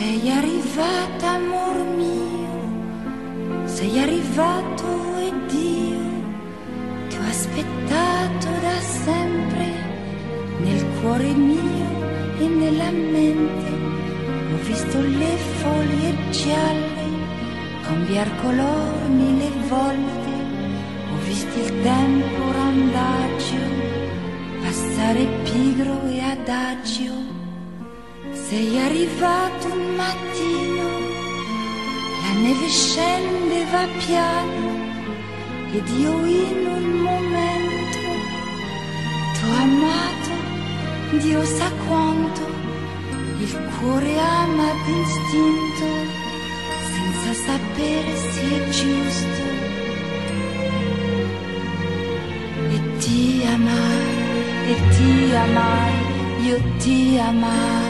Sei arrivata, amor mio, sei arrivato ed io ti ho aspettato da sempre nel cuore mio e nella mente. Ho visto le foglie gialle cambiar color mille volte, ho visto il tempo randagio passare pigro e adagio. Sei arrivato un mattino, la neve scendeva piano ed io in un momento t'ho amato, Dio sa quanto, il cuore ama d'istinto senza sapere se è giusto. E ti amai, io ti amai.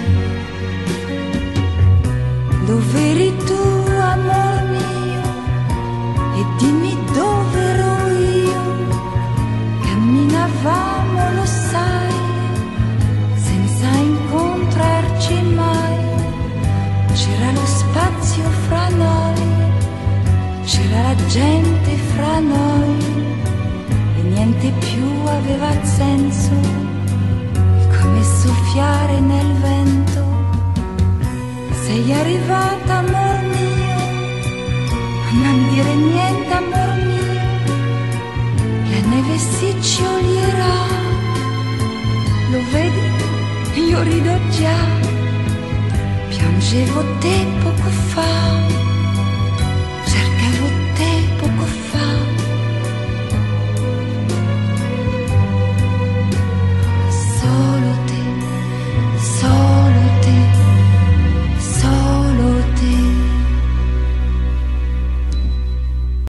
Dove eri tu, amor mio? E dimmi dove ero io? Camminavamo, lo sai, senza incontrarci mai. C'era lo spazio fra noi, c'era la gente fra noi, e niente più aveva senso, come soffiare nel vento. Sei arrivata, amor mio, non dire niente, amor mio, la neve si scioglierà, lo vedi, io rido già, piangevo te poco fa,